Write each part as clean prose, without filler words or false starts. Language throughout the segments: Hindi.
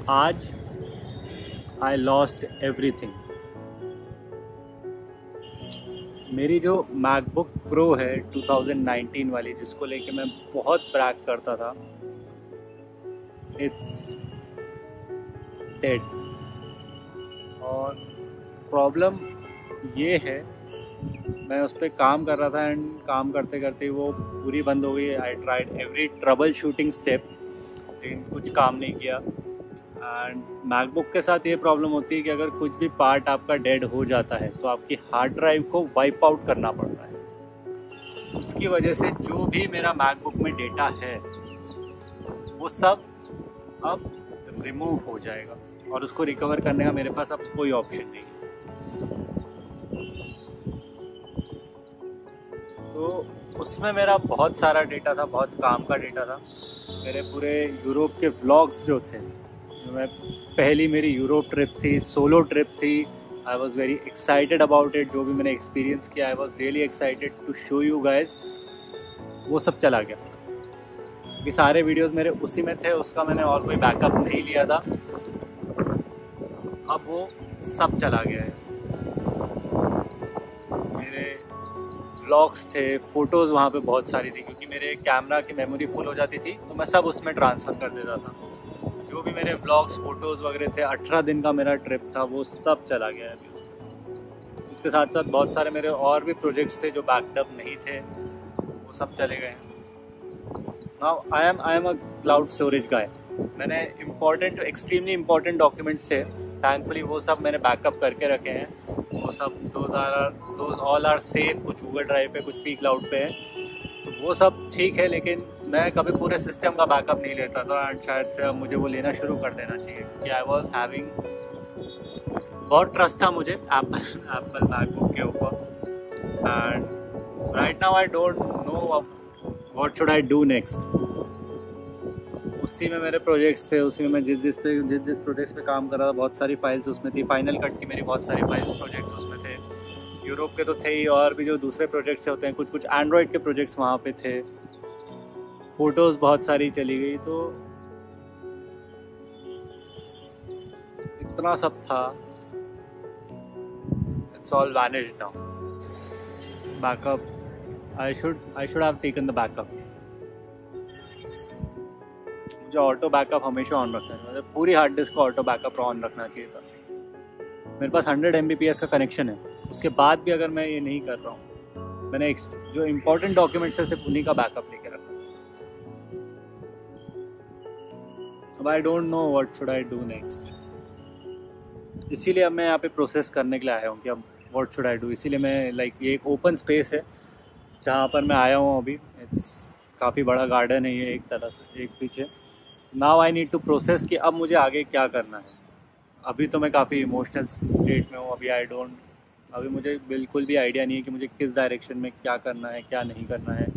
आज आई लॉस्ट एवरीथिंग। मेरी जो मैकबुक प्रो है 2019 वाली, जिसको लेके मैं बहुत ब्रैग करता था, इट्स डेड। और प्रॉब्लम ये है, मैं उस पर काम कर रहा था एंड काम करते करते वो पूरी बंद हो गई। I tried every troubleshooting step, लेकिन कुछ काम नहीं किया। एंड मैकबुक के साथ ये प्रॉब्लम होती है कि अगर कुछ भी पार्ट आपका डेड हो जाता है तो आपकी हार्ड ड्राइव को वाइप आउट करना पड़ता है। उसकी वजह से जो भी मेरा मैकबुक में डेटा है वो सब अब रिमूव हो जाएगा और उसको रिकवर करने का मेरे पास अब कोई ऑप्शन नहीं है। तो उसमें मेरा बहुत सारा डेटा था, बहुत काम का डेटा था। मेरे पूरे यूरोप के व्लॉग्स जो थे, मैं पहली मेरी यूरोप ट्रिप थी, सोलो ट्रिप थी। I was very excited about it. जो भी मैंने एक्सपीरियंस किया, I was really excited to show you guys. वो सब चला गया क्योंकि सारे वीडियोस मेरे उसी में थे, उसका मैंने और कोई बैकअप नहीं लिया था। अब वो सब चला गया है। मेरे व्लॉग्स थे, फ़ोटोज़ वहाँ पे बहुत सारी थी, क्योंकि मेरे कैमरा की मेमोरी फुल हो जाती थी तो मैं सब उसमें ट्रांसफ़र कर देता था। जो भी मेरे व्लॉग्स, फ़ोटोज़ वगैरह थे, 18 दिन का मेरा ट्रिप था, वो सब चला गया है अभी। उसके साथ साथ बहुत सारे मेरे और भी प्रोजेक्ट्स थे जो बैकअप नहीं थे, वो सब चले गए। Now I am a cloud storage guy. मैंने एक्सट्रीमली इम्पॉर्टेंट डॉक्यूमेंट्स थे, थैंकफुली वो सब मैंने बैकअप करके रखे हैं। वो सब दोज ऑल आर सेफ। कुछ गूगल ड्राइव पे, कुछ पी क्लाउड पे है, तो वो सब ठीक है। लेकिन मैं कभी पूरे सिस्टम का बैकअप नहीं लेता था एंड शायद से अब मुझे वो लेना शुरू कर देना चाहिए, क्योंकि आई वॉज हैविंग बहुत ट्रस्ट था मुझे एप्पल मैकबुक के ऊपर। And right now I don't know what should I do next. उसी में मेरे प्रोजेक्ट्स थे, उसी में मैं जिस प्रोजेक्ट्स पे काम कर रहा था, बहुत सारी फाइल्स उसमें थी। फाइनल कट की मेरी बहुत सारी फाइल्स, प्रोजेक्ट्स उसमें थे। यूरोप के तो थे ही, और भी जो दूसरे प्रोजेक्ट्स होते हैं, कुछ एंड्रॉयड के प्रोजेक्ट्स वहाँ पे थे। फ़ोटोज़ बहुत सारी चली गई। तो इतना सब था, it's all vanished now. Backup, I should have taken the backup. मुझे ऑटो बैकअप हमेशा ऑन रखना है, मतलब पूरी हार्ड डिस्क को ऑटो बैकअप ऑन रखना चाहिए था। मेरे पास 100 Mbps का कनेक्शन है, उसके बाद भी अगर मैं ये नहीं कर रहा हूँ, मैंने जो इम्पोर्टेंट डॉक्यूमेंट्स है सिर्फ उन्हीं का बैकअप लेके रखा। अब I don't know what should I do next. इसीलिए अब मैं यहाँ पे प्रोसेस करने के लिए आया हूँ कि अब व्हाट शुड आई डू। इसीलिए मैं ये एक ओपन स्पेस है जहाँ पर मैं आया हूँ अभी। इट्स काफ़ी बड़ा गार्डन है ये, एक तरह से, एक पीछे। Now I need to process कि अब मुझे आगे क्या करना है। अभी तो मैं काफ़ी इमोशनल स्टेट में हूँ। अभी मुझे बिल्कुल भी आइडिया नहीं है कि मुझे किस डायरेक्शन में क्या करना है, क्या नहीं करना है।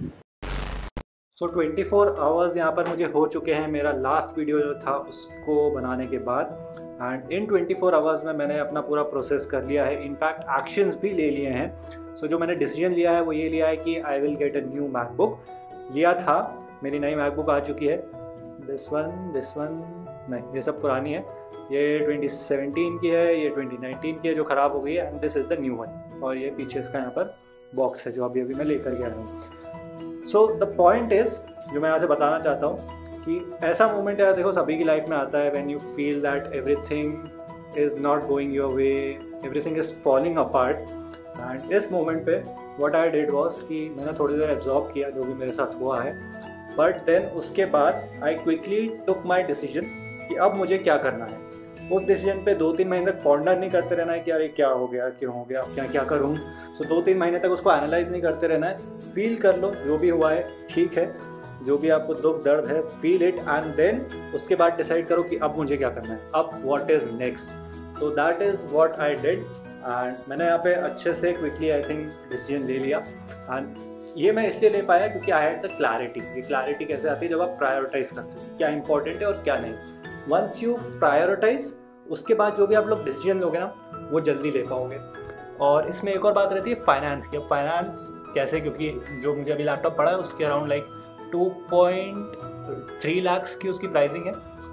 सो 24 आवर्स यहाँ पर मुझे हो चुके हैं मेरा लास्ट वीडियो जो था उसको बनाने के बाद। एंड इन 24 आवर्स में मैंने अपना पूरा प्रोसेस कर लिया है, इनफैक्ट एक्शंस भी ले लिए हैं। सो जो मैंने डिसीजन लिया है वो ये लिया है कि I will get a new MacBook. लिया था, मेरी नई मैकबुक आ चुकी है। दिस वन नहीं, ये सब पुरानी है। ये 2017 की है, ये 2019 की है जो ख़राब हो गई है, and this is the new one. और ये पीछे इसका यहाँ पर बॉक्स है जो अभी मैं लेकर गया हूँ। सो द पॉइंट इज़, जो मैं यहाँ से बताना चाहता हूँ कि ऐसा मोमेंट है, देखो सभी की लाइफ में आता है, when you feel that everything is not going your way, everything is falling apart. And इस मोमेंट पे व्हाट आई डिड वाज कि मैंने थोड़ी देर एब्जॉर्ब किया जो भी मेरे साथ हुआ है, बट देन उसके बाद I quickly took my decision कि अब मुझे क्या करना है। उस डिसीजन पे 2-3 महीने तक पॉन्डर नहीं करते रहना है कि अरे क्या हो गया, क्यों हो गया, अब क्या करूँ। सो 2-3 महीने तक उसको एनालाइज नहीं करते रहना है। फील कर लो जो भी हुआ है, ठीक है, जो भी आपको दुख दर्द है, फील इट, एंड देन उसके बाद डिसाइड करो कि अब मुझे क्या करना है, अब व्हाट इज़ नेक्स्ट। तो that is what I did. And मैंने यहाँ पे अच्छे से क्विकली आई थिंक डिसीजन ले लिया। एंड ये मैं इसलिए ले पाया क्योंकि आई हैड द क्लैरिटी। ये क्लैरिटी कैसे आती है, जब आप प्रायोरिटाइज करते हो क्या इंपॉर्टेंट है और क्या नहीं। वंस यू प्रायोरिटाइज, उसके बाद जो भी आप लोग डिसीजन लोगे ना, वो जल्दी ले पाओगे। और इसमें एक और बात रहती है फाइनेंस की। अब फाइनेंस कैसे, क्योंकि जो मुझे अभी लैपटॉप पड़ा है उसके अराउंड लाइक 2.3 लाख की उसकी प्राइसिंग है।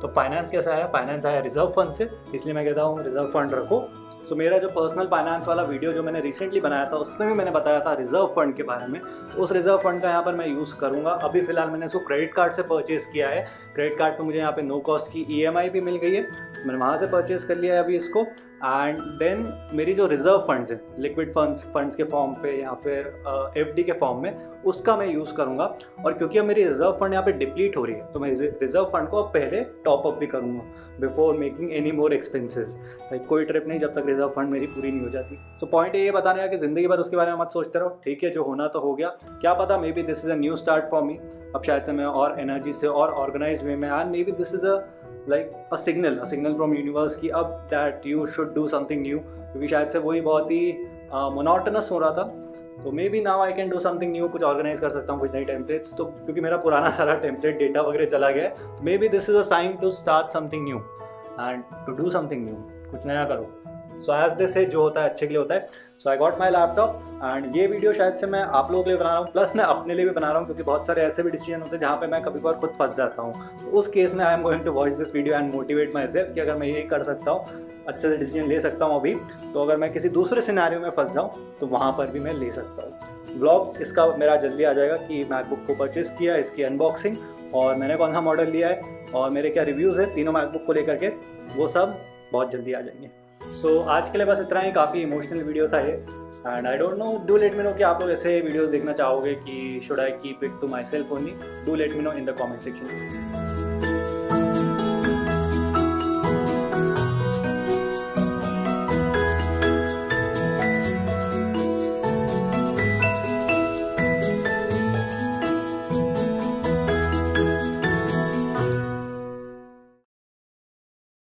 तो फाइनेंस कैसा है, फाइनेंस आया रिजर्व फंड से, इसलिए मैं कहता हूँ रिजर्व फंड रखो। सो मेरा जो पर्सनल फाइनेंस वाला वीडियो जो मैंने रिसेंटली बनाया था उसमें भी मैंने बताया था रिजर्व फंड के बारे में, तो उस रिजर्व फंड का यहाँ पर मैं यूज़ करूँगा। अभी फिलहाल मैंने इसको क्रेडिट कार्ड से परचेज़ किया है, क्रेडिट कार्ड पे मुझे यहाँ पे नो कॉस्ट की EMI भी मिल गई है, मैंने वहाँ से परचेज़ कर लिया है अभी इसको। एंड देन मेरी जो रिजर्व फंड्स है लिक्विड फंड्स के फॉर्म पे या फिर FD के फॉर्म में, उसका मैं यूज़ करूँगा। और क्योंकि अब मेरी रिजर्व फंड यहाँ पे डिप्लीट हो रही है तो मैं रिजर्व फंड को अब पहले टॉप अप भी करूँगा before making any more expenses. Like कोई ट्रिप नहीं जब तक रिजर्व फंड मेरी पूरी नहीं हो जाती। सो पॉइंट ये बताने का कि ज़िंदगी भर उसके बारे में मत सोचते रहो, ठीक है जो होना तो हो गया, क्या पता maybe this is a new start for me. अब शायद से मैं और एनर्जी से और ऑर्गेनाइज वे में, and maybe this is a signal from universe की अब that you should do something new, क्योंकि शायद से वही बहुत ही मोनोटोनस हो रहा था। तो maybe now I can do something new, कुछ ऑर्गेनाइज कर सकता हूँ, कुछ नई टेम्पलेट्स। तो क्योंकि मेरा पुराना सारा टेम्पलेट डेटा वगैरह चला गया है, तो maybe this is a sign to start something new and to do something new, कुछ नया करो। सो एज दिस है, जो होता है अच्छे के लिए होता है। So I got my laptop and ये वीडियो शायद से मैं आप लोगों के लिए बना रहा हूँ, प्लस मैं अपने लिए भी बना रहा हूँ, क्योंकि बहुत सारे ऐसे भी डिसीजन होते हैं जहाँ पे मैं कभी बार खुद फंस जाता हूँ। तो उस केस में I am going to watch this video and motivate myself कि अगर मैं ये कर सकता हूँ, अच्छे से डिसीजन ले सकता हूँ अभी, तो अगर मैं किसी दूसरे सिनेरियो में फंस जाऊँ तो वहाँ पर भी मैं ले सकता हूँ। व्लॉग इसका मेरा जल्दी आ जाएगा कि मैकबुक को परचेज़ किया, इसकी अनबॉक्सिंग और मैंने कौन सा मॉडल लिया है और मेरे क्या रिव्यूज़ है तीनों मैकबुक को लेकर के, वो सब बहुत जल्दी आ जाएंगे। सो आज के लिए बस इतना ही, काफ़ी इमोशनल वीडियो था ये। And I don't know, do let me know कि आप लोग ऐसे वीडियोस देखना चाहोगे कि should I keep it to myself only, do let me know in the comment section.